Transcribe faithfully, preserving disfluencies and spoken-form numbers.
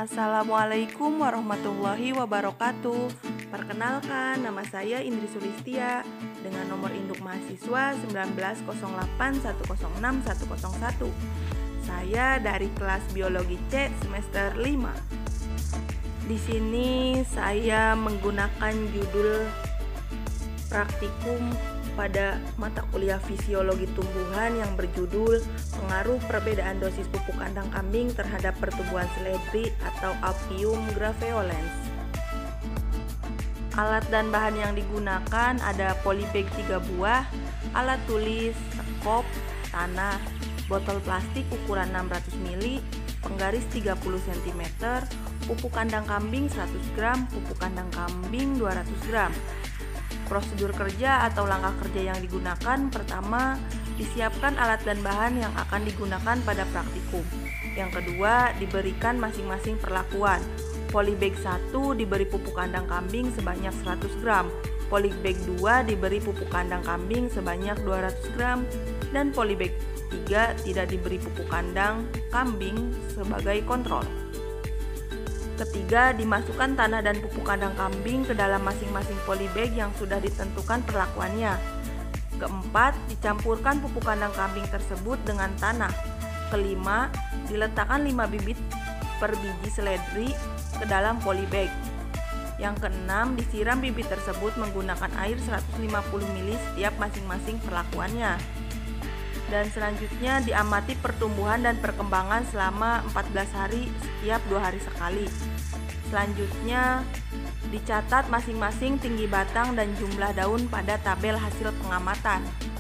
Assalamualaikum warahmatullahi wabarakatuh. Perkenalkan, nama saya Indri Sulistia dengan nomor induk mahasiswa sembilan belas nol delapan satu nol enam satu nol satu. Saya dari kelas Biologi C semester lima. Di sini saya menggunakan judul praktikum pada mata kuliah fisiologi tumbuhan yang berjudul Pengaruh Perbedaan Dosis Pupuk Kandang Kambing Terhadap Pertumbuhan Seledri atau Apium graveolens. Alat dan bahan yang digunakan ada polybag tiga buah, alat tulis, sekop, tanah, botol plastik ukuran enam ratus mililiter, penggaris tiga puluh sentimeter, pupuk kandang kambing seratus gram, pupuk kandang kambing dua ratus gram. Prosedur kerja atau langkah kerja yang digunakan: pertama, disiapkan alat dan bahan yang akan digunakan pada praktikum. Yang kedua, diberikan masing-masing perlakuan. Polybag satu diberi pupuk kandang kambing sebanyak seratus gram, polybag dua diberi pupuk kandang kambing sebanyak dua ratus gram, dan polybag tiga tidak diberi pupuk kandang kambing sebagai kontrol. Ketiga, dimasukkan tanah dan pupuk kandang kambing ke dalam masing-masing polybag yang sudah ditentukan perlakuannya. Keempat, dicampurkan pupuk kandang kambing tersebut dengan tanah. Kelima, diletakkan lima bibit per biji seledri ke dalam polybag. Yang keenam, disiram bibit tersebut menggunakan air seratus lima puluh mililiter setiap masing-masing perlakuannya. Dan selanjutnya diamati pertumbuhan dan perkembangan selama empat belas hari setiap dua hari sekali. Selanjutnya dicatat masing-masing tinggi batang dan jumlah daun pada tabel hasil pengamatan.